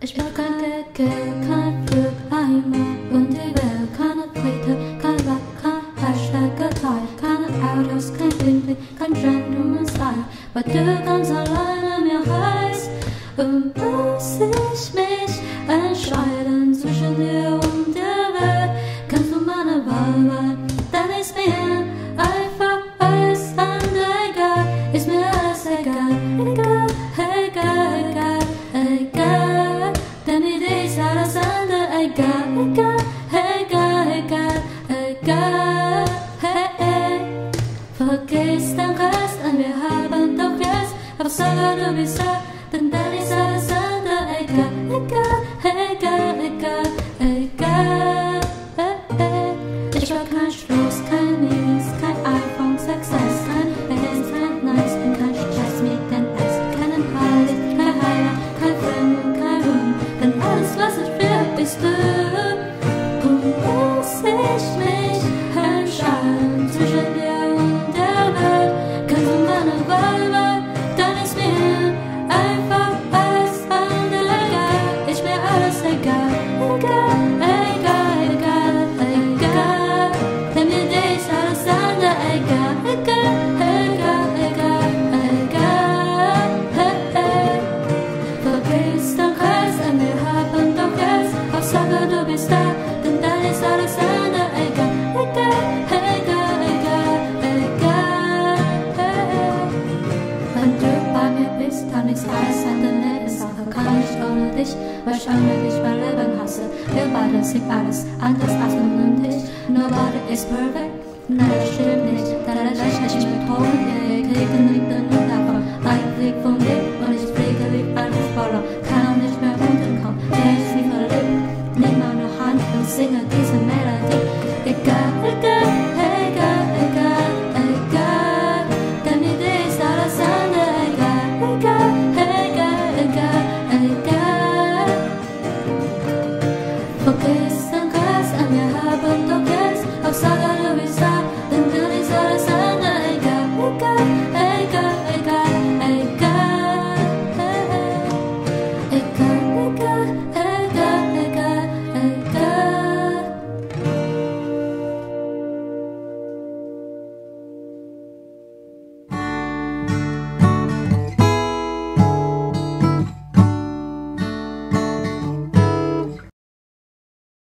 Ich will kein Deckel, kein Flugeimer und die Welt, keine Flitte, kein Lack, kein Hashtag geteilt, keine Autos, kein Windweg, kein Gentleman-Style, weil du ganz alleine mir heißt. Und muss ich mich entscheiden zwischen dir und der Welt, kannst du meine Wahl wählen, dann ist mir einfach alles andere egal, ist mir alles egal, egal, egal, egal, egal, denn die Idee ist alles andere egal, egal, egal, egal, egal, hey, hey. Vergiss den Rest und wir haben doch jetzt, aber sag du bist da, denn dann ist alles andere egal, egal, egal, egal, egal, hey, hey. Ich will kein Schluss, kein Minis, kein iPhone 6S, kein Bass, kein Nice, bin kein Stress mit den S, keinen Heilig, kein Heiler, kein Film und kein Ruhm, denn alles, was ich will, bist du. Und muss ich mich entscheiden zwischen dir und der Welt, kannst du meine Wahl wählen, dann ist mir einfach alles andere egal, ist mir alles egal, egal, egal, egal, egal, denn mir ist alles andere egal, egal, egal, egal, egal, hey, hey. Vergiss den Rest und wir haben doch jetzt, Hauptsache du bist da, denn dann ist alles andere egal, egal, egal, egal, egal, hey. Wenn du bei mir bist, dann ist alles eine Nebensache, kann ich ohne dich, weil ich ohne dich mein Leben hasse. Wir beide sind alles anders als nun und ich. Nobody is perfect, nein, das stimmt nicht, deine Rechnung nicht mit Ton.